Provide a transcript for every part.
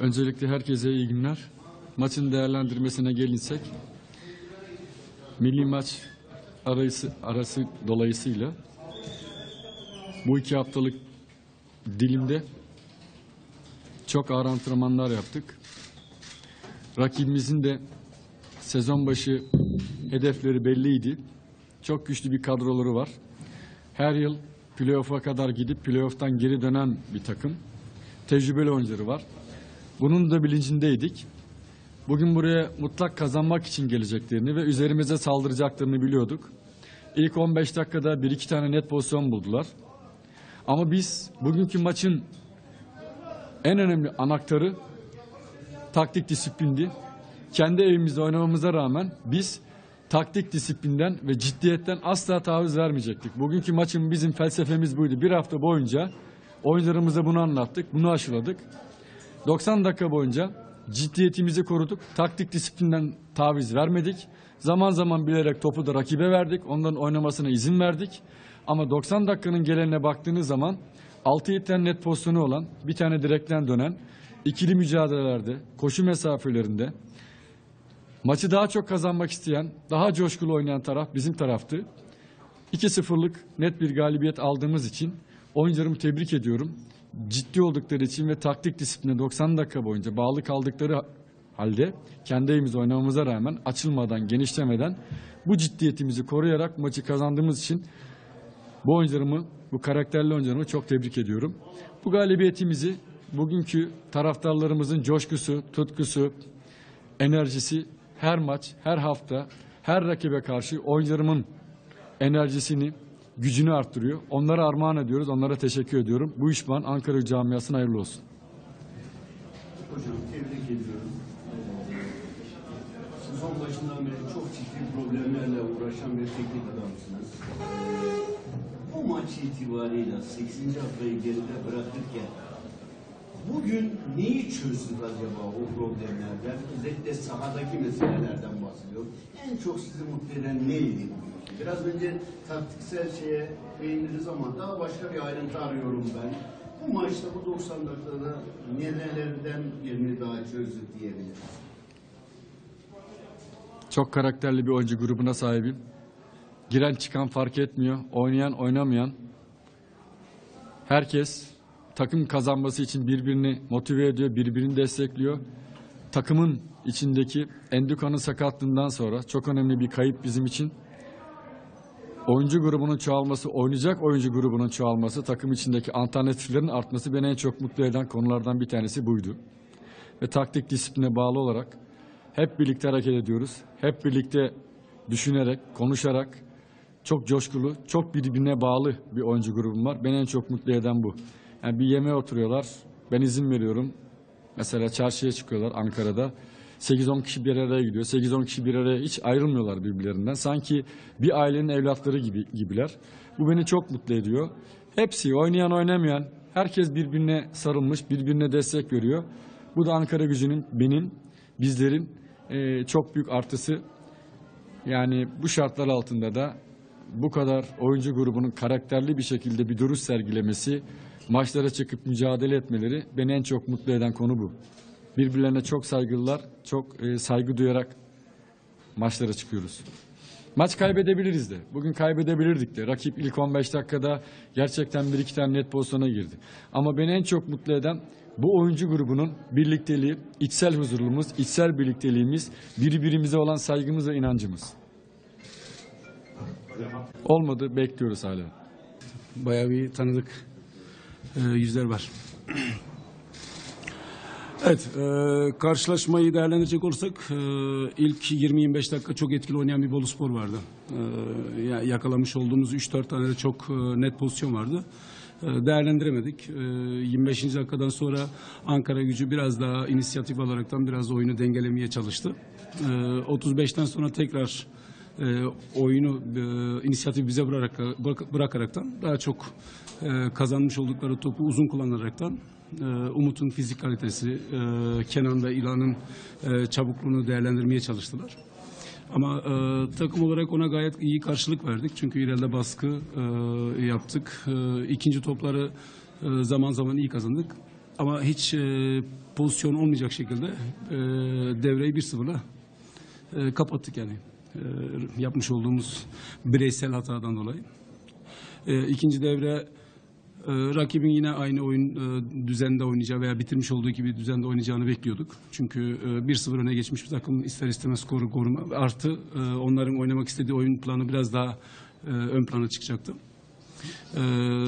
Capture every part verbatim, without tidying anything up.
Öncelikle herkese iyi günler. Maçın değerlendirmesine gelinsek, milli maç arası, arası dolayısıyla bu iki haftalık dilimde çok ağır antrenmanlar yaptık. Rakibimizin de sezon başı hedefleri belliydi. Çok güçlü bir kadroları var. Her yıl playoff'a kadar gidip playoff'tan geri dönen bir takım. Tecrübeli oyuncuları var. Bunun da bilincindeydik. Bugün buraya mutlak kazanmak için geleceklerini ve üzerimize saldıracaklarını biliyorduk. İlk on beş dakikada bir iki tane net pozisyon buldular. Ama biz bugünkü maçın en önemli anahtarı taktik disiplindi. Kendi evimizde oynamamıza rağmen biz taktik disiplinden ve ciddiyetten asla taviz vermeyecektik. Bugünkü maçın bizim felsefemiz buydu. Bir hafta boyunca oyuncularımıza bunu anlattık, bunu aşıladık. doksan dakika boyunca ciddiyetimizi koruduk. Taktik disiplinden taviz vermedik. Zaman zaman bilerek topu da rakibe verdik. Onların oynamasına izin verdik. Ama doksan dakikanın geneline baktığınız zaman altı yedi tane net pozisyonu olan, bir tane direkten dönen, ikili mücadelelerde, koşu mesafelerinde maçı daha çok kazanmak isteyen, daha coşkulu oynayan taraf bizim taraftı. iki sıfırlık net bir galibiyet aldığımız için oyuncularımı tebrik ediyorum. Ciddi oldukları için ve taktik disipline doksan dakika boyunca bağlı kaldıkları halde kendi evimizde oynamamıza rağmen açılmadan, genişlemeden bu ciddiyetimizi koruyarak maçı kazandığımız için bu oyuncularımı, bu karakterli oyuncularımı çok tebrik ediyorum. Bu galibiyetimizi bugünkü taraftarlarımızın coşkusu, tutkusu, enerjisi her maç, her hafta, her rakibe karşı oyuncularımın enerjisini, gücünü arttırıyor. Onlara armağan ediyoruz. Onlara teşekkür ediyorum. Bu iş bana Ankara camiasına hayırlı olsun. Hocam tebrik ediyorum. Sezon başından beri çok ciddi problemlerle uğraşan bir teknik adamsınız. Bu maç itibarıyla sekizinci haftayı geride bırakırken bugün neyi çözdük acaba o problemlerden? Özellikle sahadaki meselelerden bahsediyorum. En çok sizi mutlu eden neydi bugün? Biraz önce taktiksel şeye değindiniz ama daha başka bir ayrıntı arıyorum ben. Bu maçta bu doksan dakikada nerelerden birini daha çözdük diyebiliriz? Çok karakterli bir oyuncu grubuna sahibim. Giren çıkan fark etmiyor. Oynayan oynamayan. Herkes takım kazanması için birbirini motive ediyor, birbirini destekliyor. Takımın içindeki Endükan'ın sakatlığından sonra çok önemli bir kayıp bizim için. Oyuncu grubunun çoğalması, oynayacak oyuncu grubunun çoğalması, takım içindeki alternatiflerin artması beni en çok mutlu eden konulardan bir tanesi buydu. Ve taktik disipline bağlı olarak hep birlikte hareket ediyoruz. Hep birlikte düşünerek, konuşarak çok coşkulu, çok birbirine bağlı bir oyuncu grubum var. Beni en çok mutlu eden bu. Yani bir yemeğe oturuyorlar, ben izin veriyorum. Mesela çarşıya çıkıyorlar Ankara'da. sekiz on kişi bir araya gidiyor. sekiz on kişi bir araya hiç ayrılmıyorlar birbirlerinden. Sanki bir ailenin evlatları gibi gibiler. Bu beni çok mutlu ediyor. Hepsi oynayan oynamayan herkes birbirine sarılmış, birbirine destek veriyor. Bu da Ankara Gücü'nün, benim, bizlerin e, çok büyük artısı. Yani bu şartlar altında da bu kadar oyuncu grubunun karakterli bir şekilde bir duruş sergilemesi, maçlara çıkıp mücadele etmeleri beni en çok mutlu eden konu bu. Birbirlerine çok saygılılar, çok e, saygı duyarak maçlara çıkıyoruz. Maç kaybedebiliriz de. Bugün kaybedebilirdik de. Rakip ilk on beş dakikada gerçekten bir iki tane net pozisyona girdi. Ama beni en çok mutlu eden bu oyuncu grubunun birlikteliği, içsel huzurluğumuz, içsel birlikteliğimiz, birbirimize olan saygımız ve inancımız. Olmadı, bekliyoruz hala. Bayağı bir tanıdık e, yüzler var. Evet, e, karşılaşmayı değerlendirecek olursak e, ilk yirmi yirmi beş dakika çok etkili oynayan bir Boluspor vardı. E, yakalamış olduğumuz üç dört tane de çok e, net pozisyon vardı. E, değerlendiremedik. E, yirmi beşinci dakikadan sonra Ankara Gücü biraz daha inisiyatif alaraktan biraz oyunu dengelemeye çalıştı. E, otuz beşten sonra tekrar e, oyunu e, inisiyatif bize bırak, bırak, bırakaraktan daha çok e, kazanmış oldukları topu uzun kullanaraktan Umut'un fizik kalitesi, Kenan ve İlhan'ın çabukluğunu değerlendirmeye çalıştılar. Ama takım olarak ona gayet iyi karşılık verdik. Çünkü ileride baskı yaptık. İkinci topları zaman zaman iyi kazandık. Ama hiç e, pozisyon olmayacak şekilde e, devreyi bir sıfırla e, kapattık yani. E, yapmış olduğumuz bireysel hatadan dolayı. E, ikinci devre e, rakibin yine aynı oyun e, düzeninde oynayacağı veya bitirmiş olduğu gibi düzende oynayacağını bekliyorduk. Çünkü e, bir sıfır öne geçmiş bir takım ister istemez skoru koruma. Artı e, onların oynamak istediği oyun planı biraz daha e, ön plana çıkacaktı. E,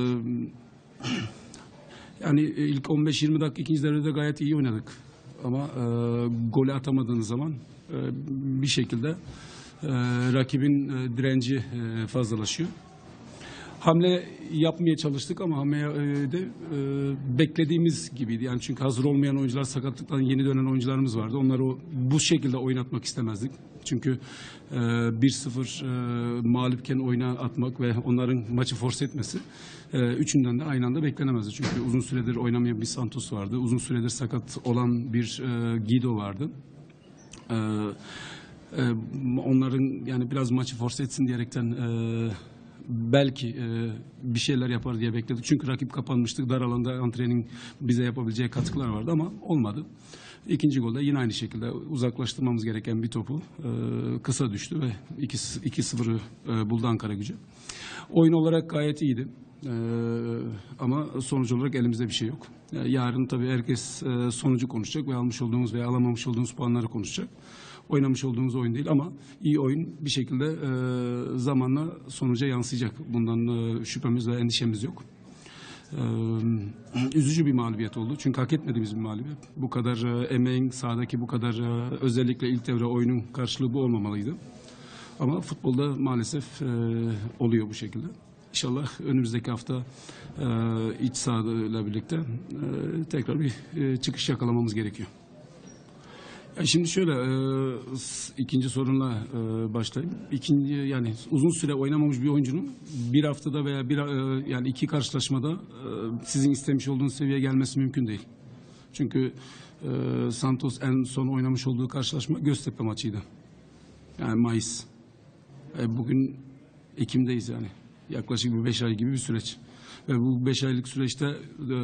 Yani ilk on beş yirmi dakika ikinci devrede gayet iyi oynadık. Ama e, golü atamadığınız zaman e, bir şekilde e, rakibin e, direnci e, fazlalaşıyor. Hamle yapmaya çalıştık ama hamle e, de e, beklediğimiz gibiydi. Yani çünkü hazır olmayan oyuncular, sakatlıktan yeni dönen oyuncularımız vardı. Onları o, bu şekilde oynatmak istemezdik. Çünkü e, bir sıfır e, mağlupken oyuna atmak ve onların maçı force etmesi e, üçünden de aynı anda beklenemezdi. Çünkü uzun süredir oynamayan bir Santos vardı. Uzun süredir sakat olan bir e, Guido vardı. E, e, onların yani biraz maçı force etsin diyerekten e, belki e, bir şeyler yapar diye bekledik. Çünkü rakip kapanmıştık. Dar alanda antrenin bize yapabileceği katkılar vardı ama olmadı. İkinci golde yine aynı şekilde uzaklaştırmamız gereken bir topu e, kısa düştü ve iki sıfırı e, buldu Ankara Gücü. Oyun olarak gayet iyiydi. E, ama sonuç olarak elimizde bir şey yok. E, yarın tabii herkes e, sonucu konuşacak ve almış olduğumuz veya alamamış olduğumuz puanları konuşacak. Oynamış olduğumuz oyun değil ama iyi oyun bir şekilde e, zamanla sonuca yansıyacak. Bundan e, şüphemiz ve endişemiz yok. E, üzücü bir mağlubiyet oldu. Çünkü hak etmediğimiz bir mağlubiyet. Bu kadar e, emeğin sahadaki bu kadar e, özellikle ilk devre oyunun karşılığı bu olmamalıydı. Ama futbolda maalesef e, oluyor bu şekilde. İnşallah önümüzdeki hafta e, iç sahayla birlikte e, tekrar bir e, çıkış yakalamamız gerekiyor. Ya şimdi şöyle e, ikinci sorunla e, başlayayım. İkinci yani uzun süre oynamamış bir oyuncunun bir haftada veya bir e, yani iki karşılaşmada e, sizin istemiş olduğunuz seviyeye gelmesi mümkün değil. Çünkü e, Santos en son oynamış olduğu karşılaşma Göztepe maçıydı. Yani Mayıs. E, bugün Ekim'deyiz yani. Yaklaşık bir beş ay gibi bir süreç. Ve bu beş aylık süreçte e,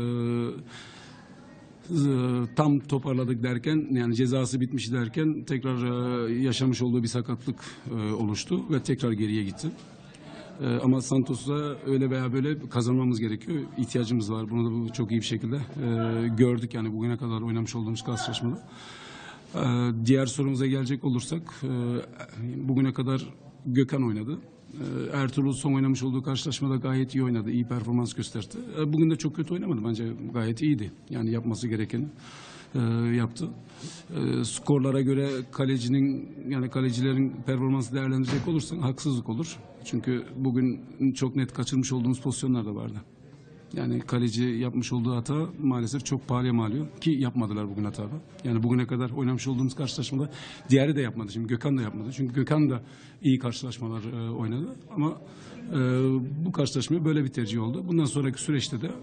tam toparladık derken yani cezası bitmiş derken tekrar yaşamış olduğu bir sakatlık oluştu ve tekrar geriye gitti. Ama Santos'ta öyle veya böyle kazanmamız gerekiyor. İhtiyacımız var. Bunu da çok iyi bir şekilde gördük yani bugüne kadar oynamış olduğumuz karşılaşmada. Diğer sorumuza gelecek olursak bugüne kadar Gökhan oynadı. Ertuğrul son oynamış olduğu karşılaşmada gayet iyi oynadı, iyi performans gösterdi. Bugün de çok kötü oynamadı bence gayet iyiydi. Yani yapması gerekeni e, yaptı. E, skorlara göre kalecinin yani kalecilerin performansı değerlendirecek olursan haksızlık olur. Çünkü bugün çok net kaçırmış olduğumuz pozisyonlar da vardı. Yani kaleci yapmış olduğu hata maalesef çok pahalıya mal oluyor ki yapmadılar bugün hatada. Yani bugüne kadar oynamış olduğumuz karşılaşmada diğeri de yapmadı. Şimdi Gökhan da yapmadı. Çünkü Gökhan da iyi karşılaşmalar e, oynadı ama e, bu karşılaşmaya böyle bir tercih oldu. Bundan sonraki süreçte de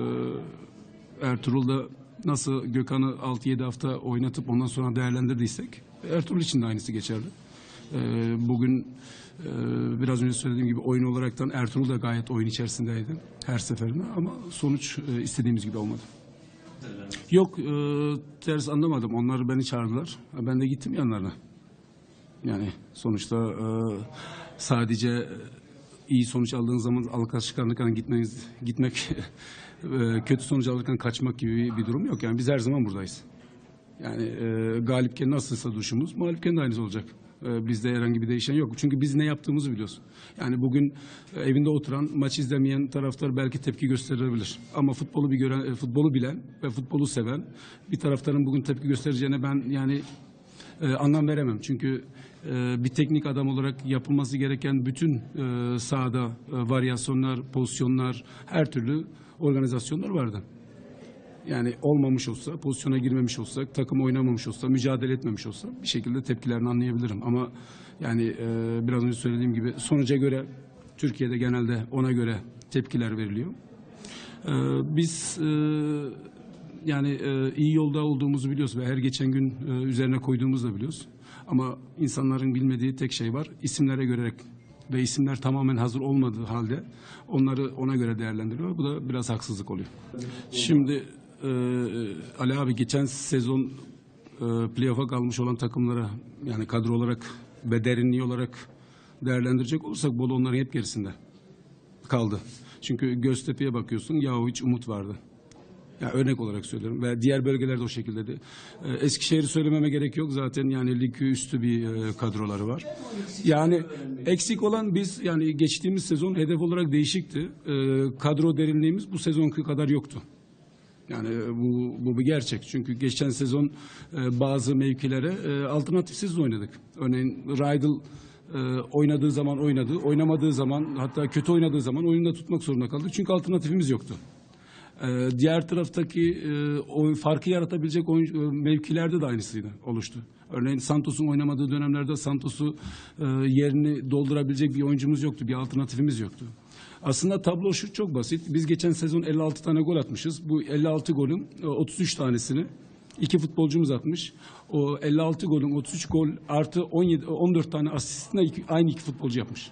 e, Ertuğrul'da nasıl Gökhan'ı altı yedi hafta oynatıp ondan sonra değerlendirdiysek Ertuğrul için de aynısı geçerli. E, bugün Ee, biraz önce söylediğim gibi oyun olaraktan Ertuğrul da gayet oyun içerisindeydi her seferinde ama sonuç e, istediğimiz gibi olmadı. Yok e, ters anlamadım. Onlar beni çağırdılar. Ben de gittim yanlarına. Yani sonuçta e, sadece iyi sonuç aldığınız zaman alkışlarlıktan gitmeniz, gitmek e, kötü sonuç alırken kaçmak gibi bir durum yok. Yani biz her zaman buradayız. Yani e, galipken nasılsa duruşumuz, mağlupken de aynısı olacak. Bizde herhangi bir değişen yok. Çünkü biz ne yaptığımızı biliyoruz. Yani bugün evinde oturan, maç izlemeyen taraftar belki tepki gösterebilir. Ama futbolu bir gören, futbolu bilen ve futbolu seven bir taraftarın bugün tepki göstereceğine ben yani e, anlam veremem. Çünkü e, bir teknik adam olarak yapılması gereken bütün e, sahada e, varyasyonlar, pozisyonlar, her türlü organizasyonlar vardı. Yani olmamış olsa, pozisyona girmemiş olsak, takım oynamamış olsa, mücadele etmemiş olsa bir şekilde tepkilerini anlayabilirim. Ama yani e, biraz önce söylediğim gibi sonuca göre Türkiye'de genelde ona göre tepkiler veriliyor. E, biz e, yani e, iyi yolda olduğumuzu biliyoruz ve her geçen gün e, üzerine koyduğumuzu da biliyoruz. Ama insanların bilmediği tek şey var. İsimlere göre ve isimler tamamen hazır olmadığı halde onları ona göre değerlendiriyor. Bu da biraz haksızlık oluyor. Şimdi e, Ali abi geçen sezon e, playoff'a kalmış olan takımlara yani kadro olarak ve derinliği olarak değerlendirecek olursak Bolu onların hep gerisinde kaldı. Çünkü Göztepe'ye bakıyorsun, Yahoviç, Umut vardı. Ya örnek olarak söylüyorum ve diğer bölgelerde o şekilde de. Ee, Eskişehir'i söylememe gerek yok zaten yani lig üstü bir e, kadroları var. Yani eksik olan biz yani geçtiğimiz sezon hedef olarak değişikti. Ee, kadro derinliğimiz bu sezonki kadar yoktu. Yani bu, bu bir gerçek. Çünkü geçen sezon e, bazı mevkilere e, alternatifsiz oynadık. Örneğin Raydıl e, oynadığı zaman oynadı, oynamadığı zaman hatta kötü oynadığı zaman oyunda tutmak zorunda kaldık. Çünkü alternatifimiz yoktu. Ee, diğer taraftaki e, o farkı yaratabilecek oyuncu, e, mevkilerde de aynısıydı, oluştu. Örneğin Santos'un oynamadığı dönemlerde Santos'u e, yerini doldurabilecek bir oyuncumuz yoktu, bir alternatifimiz yoktu. Aslında tablo şu çok basit. Biz geçen sezon elli altı tane gol atmışız. Bu elli altı golün e, otuz üç tanesini iki futbolcumuz atmış. O elli altı golün otuz üç gol artı on yedi on dört tane asistini iki, aynı iki futbolcu yapmış.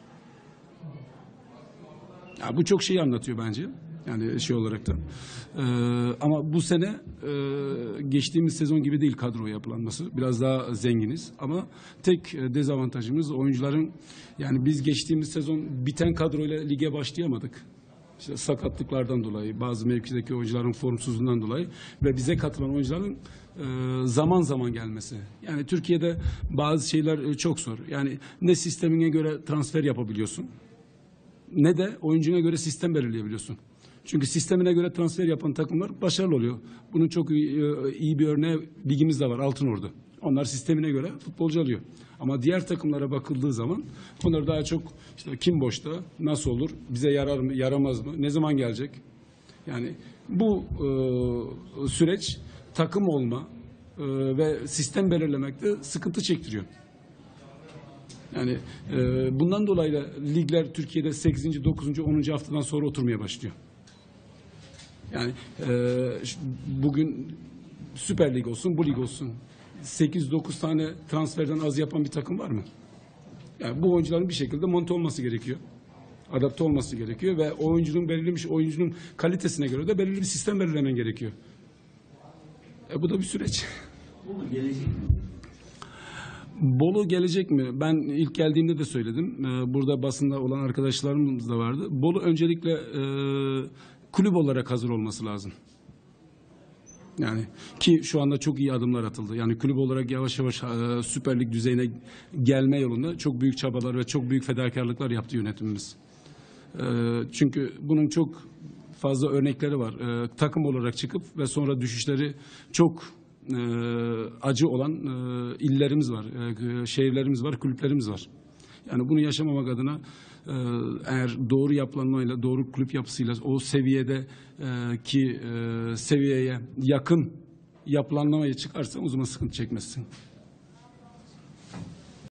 Ya bu çok şeyi anlatıyor bence. Yani şey olarak da. Ee, ama bu sene e, geçtiğimiz sezon gibi değil kadro yapılanması. Biraz daha zenginiz. Ama tek dezavantajımız oyuncuların yani biz geçtiğimiz sezon biten kadroyla lige başlayamadık. İşte sakatlıklardan dolayı, bazı mevkideki oyuncuların formsuzluğundan dolayı ve bize katılan oyuncuların e, zaman zaman gelmesi. Yani Türkiye'de bazı şeyler çok zor. Yani ne sistemine göre transfer yapabiliyorsun ne de oyuncuna göre sistem belirleyebiliyorsun. Çünkü sistemine göre transfer yapan takımlar başarılı oluyor. Bunun çok iyi, iyi bir örneği ligimizde var, Altınordu. Onlar sistemine göre futbolcu alıyor. Ama diğer takımlara bakıldığı zaman onlar daha çok işte kim boşta, nasıl olur, bize yarar mı, yaramaz mı, ne zaman gelecek? Yani bu e, süreç takım olma e, ve sistem belirlemekte sıkıntı çektiriyor. Yani e, bundan dolayı da ligler Türkiye'de sekizinci, dokuzuncu, onuncu haftadan sonra oturmaya başlıyor. Yani e, bugün Süper Lig olsun, bu lig olsun. sekiz dokuz tane transferden az yapan bir takım var mı? Yani bu oyuncuların bir şekilde monte olması gerekiyor. Adapte olması gerekiyor ve oyuncunun belirlemiş oyuncunun kalitesine göre de belirli bir sistem belirlemen gerekiyor. E, bu da bir süreç. Bolu gelecek mi? Bolu gelecek mi? Ben ilk geldiğimde de söyledim. Ee, burada basında olan arkadaşlarımız da vardı. Bolu öncelikle e, kulüp olarak hazır olması lazım. Yani ki şu anda çok iyi adımlar atıldı. Yani kulüp olarak yavaş yavaş e, Süper Lig düzeyine gelme yolunda çok büyük çabalar ve çok büyük fedakarlıklar yaptı yönetimimiz. E, çünkü bunun çok fazla örnekleri var. E, takım olarak çıkıp ve sonra düşüşleri çok e, acı olan e, illerimiz var, e, şehirlerimiz var, kulüplerimiz var. Yani bunu yaşamamak adına e, eğer doğru yapılanmayla, doğru kulüp yapısıyla o seviyede e, ki e, seviyeye yakın yapılanmaya çıkarsa o zaman sıkıntı çekmezsin.